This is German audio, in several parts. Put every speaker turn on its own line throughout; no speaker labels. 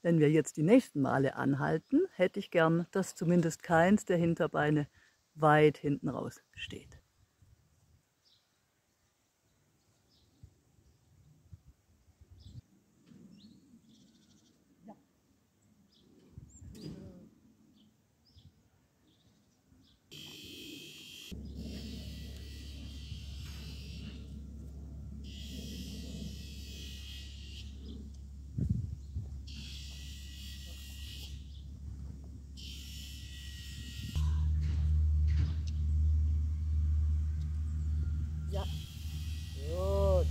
Wenn wir jetzt die nächsten Male anhalten, hätte ich gern, dass zumindest keins der Hinterbeine weit hinten raus steht. Ja, gut.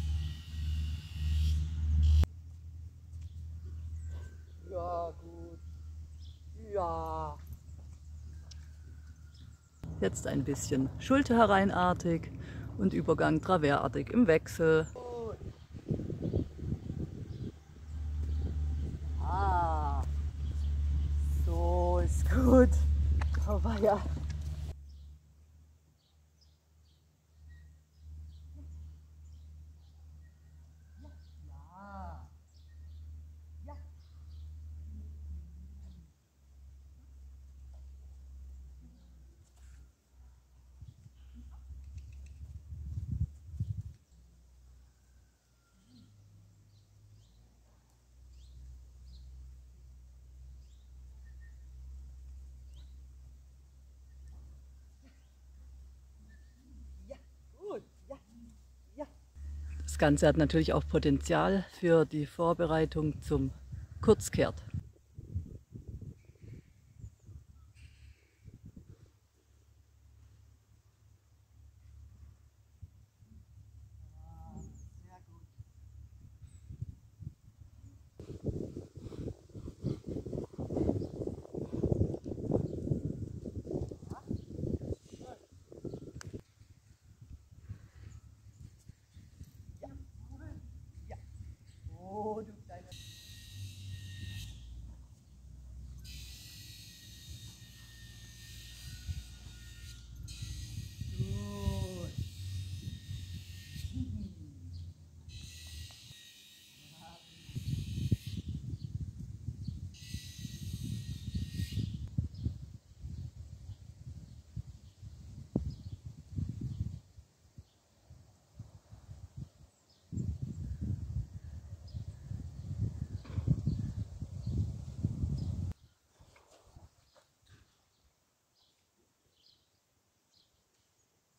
Ja, gut. Ja. Jetzt ein bisschen Schulter hereinartig und Übergang traversartig im Wechsel. Gut. Ah, so ist gut. Aber ja. Das Ganze hat natürlich auch Potenzial für die Vorbereitung zum Kurzkehrt.